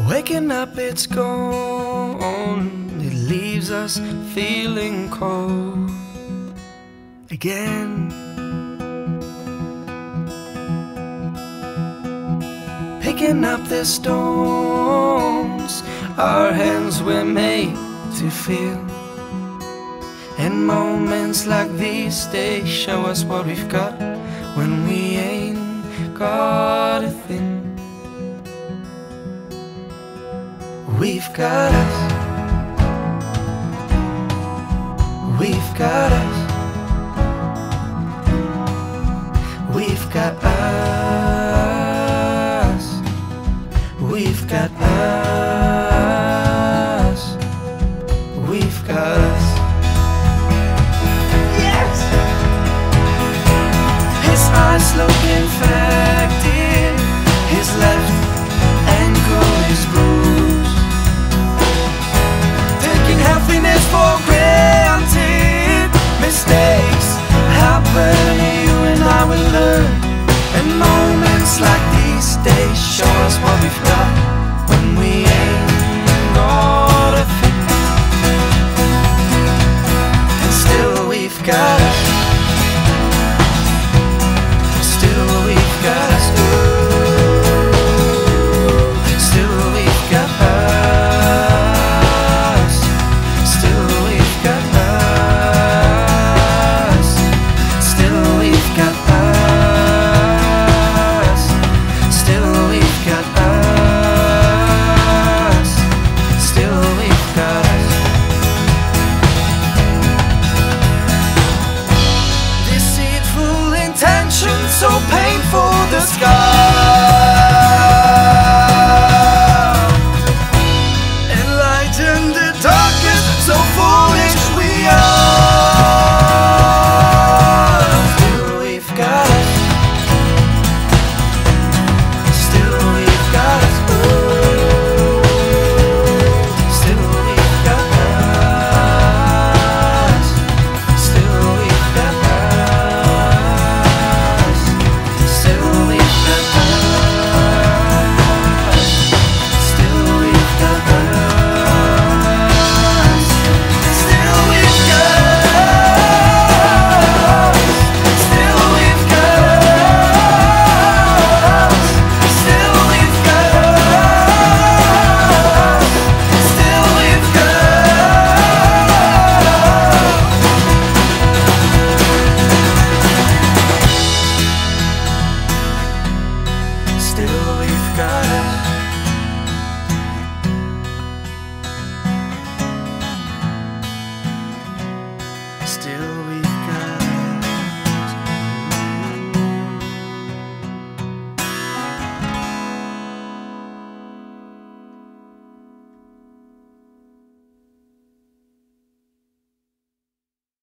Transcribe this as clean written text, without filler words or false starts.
Waking up, it's gone. It leaves us feeling cold again. Picking up the stones our hands were made to feel. And moments like these, they show us what we've got when we ain't got a thing. We've got us. We've got us. We've got us. We've got us. We've got us. Yes! His eyes look infected. His left ankle is bruised. Taking happiness for granted. Mistakes happen, you and I will learn. And moments like these, they show us what we've got when we ain't got a thing. And still we've got us. Still we've got us. Still we've got us. Still we've got us. Still we've got us. Still we've got us. Still we've got us. Deceitful intentions, so painful, the sky